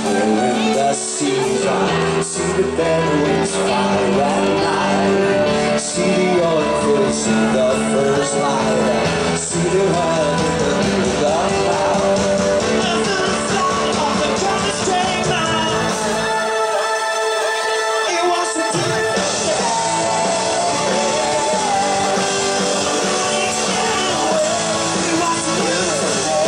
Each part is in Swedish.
Hearing the sea dry, see the bedouins fire at night, see the oil fields in the first light, see the world in the middle of the cloud. Under the flag of the Golden State Line, it was a beautiful day. It was a beautiful day.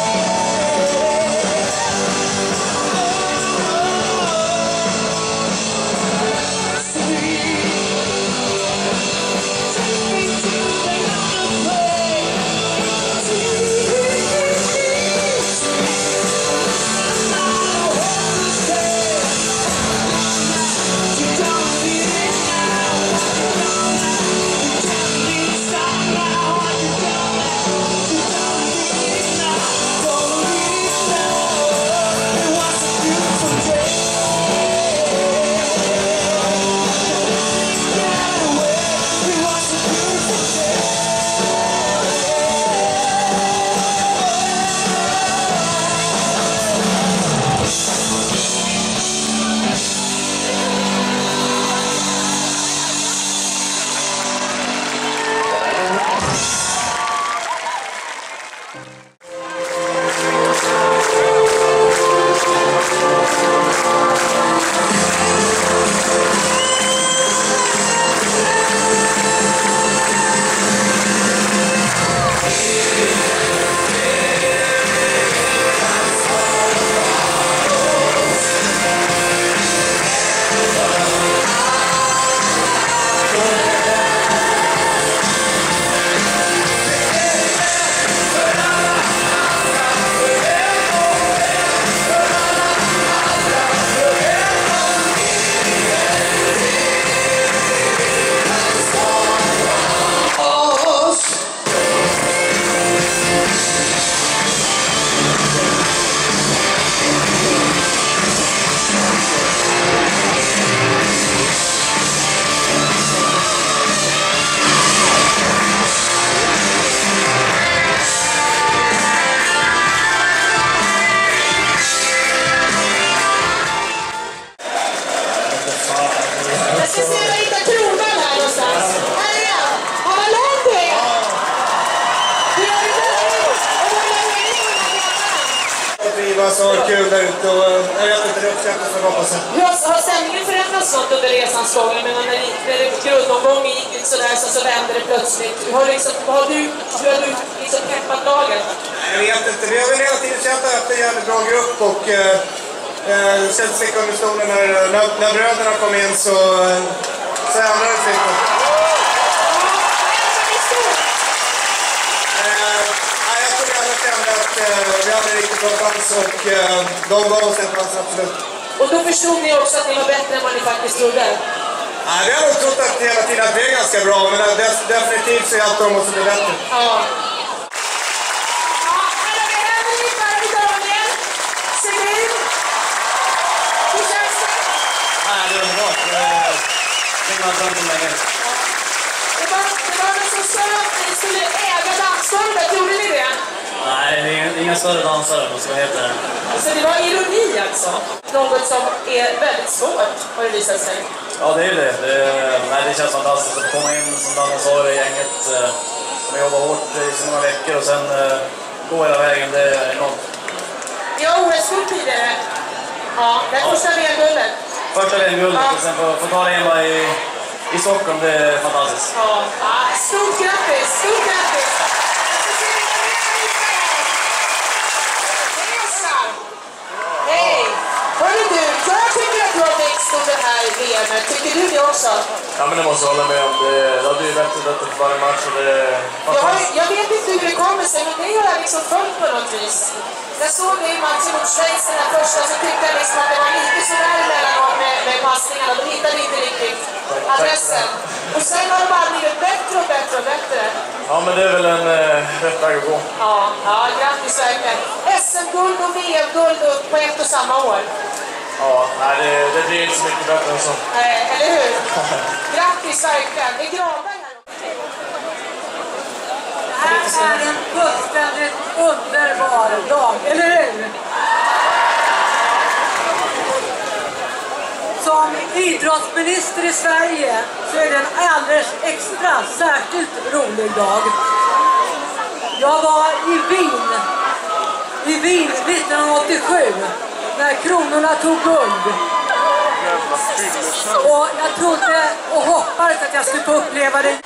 Så kul där ute och jag vet inte, det uppskattas för hoppas jag. Hur har sändningen förändrats något under resans gång? Men när grundomgången gick ut sådär så vände det plötsligt. Hur har du liksom peppat laget? Jag vet inte, vi har väl hela tiden känt att det är en jävligt bra grupp och det känns sticka under stolen när bröderna kom in så ändrades det lite. Vi hade riktigt bra chans och de gav oss en chans, absolut. Och då förstod ni också att ni var bättre än vad ni faktiskt trodde? Nej, vi har nog trott att hela tiden att vi är ganska bra, men definitivt så är allt de måste bli bättre. Ja. Nej, det är underbart. Det kan man fram till länge. Det var någon som sa att ni skulle äga dansgolvet, gjorde ni det? Nej, det är inga större dansare, så heter det. Så det var ironi alltså? Något som är väldigt svårt, har det visat sig. Ja, det är det. Det känns fantastiskt att komma in som dansare i gänget. Man jobbar hårt i så många veckor och sen gå hela vägen, det är enormt. Ja, OS-guld tidigare. Ja, det är första VM-guldet. Första VM-guldet och sen få ta det hemma i Stockholm, det är fantastiskt. Ja, stort grattis, stort grattis! Hej! Hörru du, jag tycker att du har växt under det här VMet. Tycker du det också? Ja, men det måste jag hålla med om. Det blir bättre och bättre för varje match. Och det är fantastiskt. Jag vet inte hur det kommer sig, men det har jag liksom följt på något vis. Jag såg det i matchen mot Schweiz den här första, så tyckte jag liksom att det var lite sådär emellanåt med passningarna. De hittade inte riktigt adressen. Och sen har de bara blivit bättre och bättre och bättre. Ja, men det är väl en rätt väg att gå. Ja, grattis verkligen. SM-guld och VM-guld på ett och samma år. Ja, nej, det blir inte så mycket bättre än så. Eller hur? Grattis verkligen. Det är Granberg här. Det här är en fullständigt underbar dag, eller hur? idrottsminister i Sverige så är det en alldeles extra särskilt rolig dag. Jag var i Wien 1987 när kronorna tog guld. Och jag trodde och hoppades att jag skulle få uppleva det.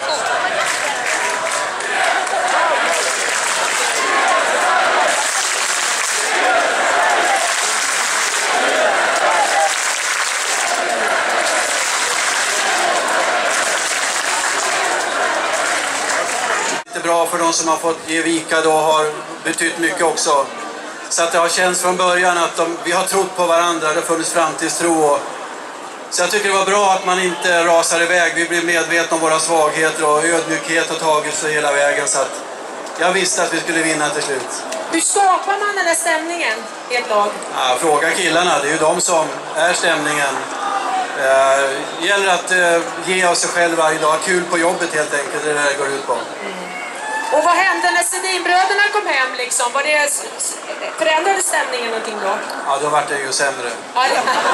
Bra för de som har fått ge vika då har betytt mycket också. Så att det har känts från början att vi har trott på varandra, det har funnits framtidstro. Så jag tycker det var bra att man inte rasar iväg. Vi blev medvetna om våra svagheter och ödmjukhet har tagit sig hela vägen. Så att jag visste att vi skulle vinna till slut. Hur skapar man den här stämningen i ett lag? Ja, fråga killarna, det är ju de som är stämningen. Det gäller att ge av sig själv varje dag, kul på jobbet helt enkelt, det är det det går ut på. Och vad hände när Sedinbröderna kom hem liksom? Var det förändrade stämningen någonting då? Ja, då var det ju sämre. Ja,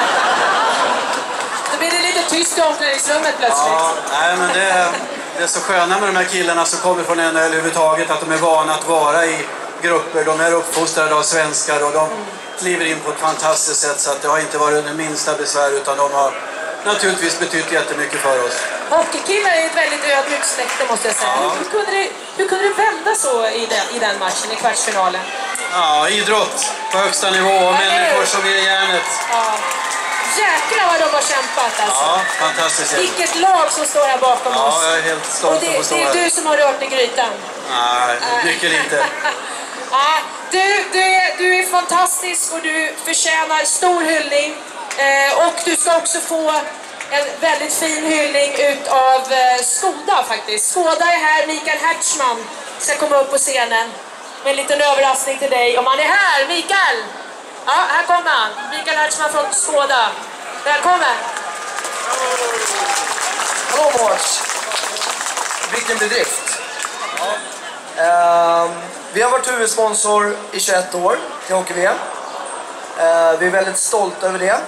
då blir det lite tyst i omklädningsrummet plötsligt. Ja, nej, men det är så sköna med de här killarna som kommer från NHL överhuvudtaget, att de är vana att vara i grupper. De är uppfostrade av svenskar och de kliver in på ett fantastiskt sätt, så att det har inte varit det minsta besvär, utan de har naturligtvis betytt jättemycket för oss. Hockeykillar är ett väldigt ödmjukt släkte måste jag säga. Ja. Hur kunde det vända så i den matchen, i kvartsfinalen? Ja, idrott på högsta nivå och människor som är järnet. Ja. Jäklar vad de har kämpat alltså. Ja, fantastiskt. Vilket lag som står här bakom oss. Ja, jag är helt stolt och att få stå här. det är du som har rört i grytan. Nej, mycket lite. Ja, du är fantastisk och du förtjänar stor hyllning. Och du ska också få en väldigt fin hyllning utav Skoda faktiskt. Skoda är här, Mikael Hertzman ska komma upp på scenen med en liten överraskning till dig. Om han är här, Mikael! Ja, här kommer han. Mikael Hertzman från Skoda. Välkommen! Hallå Mars! Vilken bedrift! Vi har varit huvudsponsor i 21 år till Hockey-VM. Vi är väldigt stolta över det.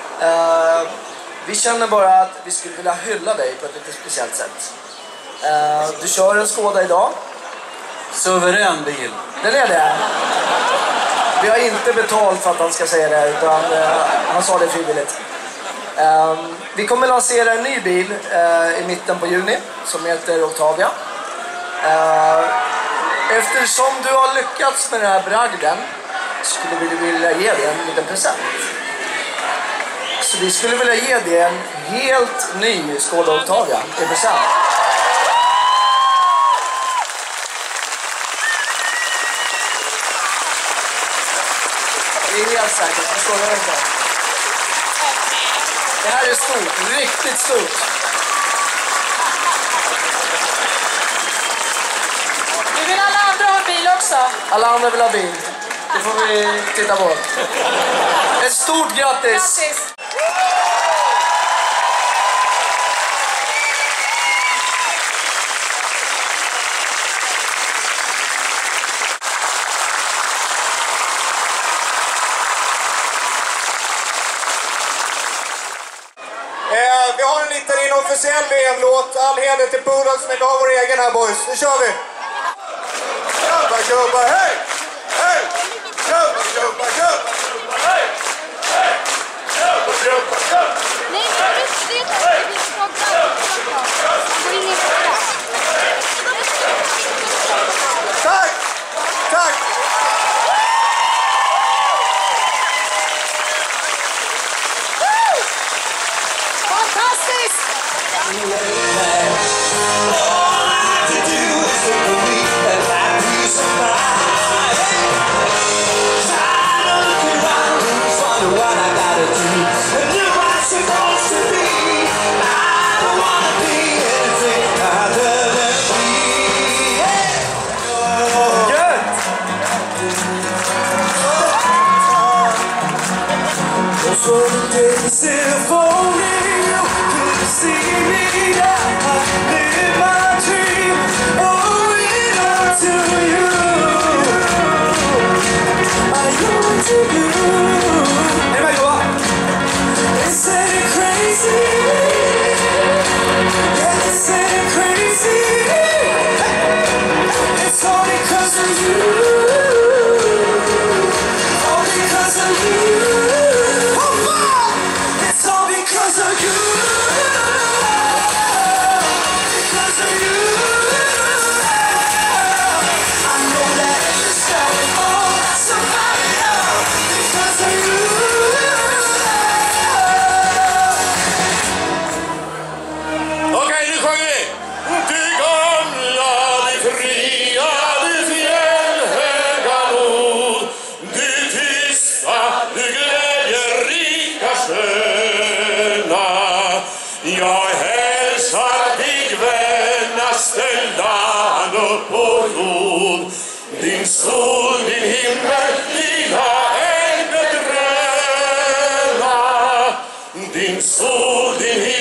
Vi känner bara att vi skulle vilja hylla dig på ett lite speciellt sätt. Du kör en Skoda idag. Suverän bil. Den är det. Vi har inte betalt för att han ska säga det, utan han sa det frivilligt. Vi kommer lansera en ny bil i mitten på juni som heter Octavia. Eftersom du har lyckats med den här bragden skulle vi vilja ge dig en liten present. Så vi skulle vilja ge dig en helt ny Skoda Octavia i present. Det är helt säkert, förstår jag inte. Det här är stort, riktigt stort. Nu vill alla andra ha en bil också. Alla andra vill ha bil. Det får vi titta på. Ett stort grattis! Grattis! Vi har en liten inofficiell VM-låt. All heder till Poodles, men vi har vår egen här boys. Nu kör vi! Jobba, jobba, hej! Hej! Jobba, jobba, jobba! Hej! Hej! Jobba, jobba, jobba! Nej, det är inte Tack! Tack! Fantastiskt! Crazy dancing crazy. It's all because of you. All because of you. It's all because of you. Because of you. I know that it's going on somebody else. Because of you. Okej, nu sjunger vi! Du gamla, du fria, du fjällhöga nord. Du tysta, du glädjerika sköna. Jag hälsar dig vänaste land upp på jord. Din sol, din himmel, dina älvor gröna. Din sol, din himmel.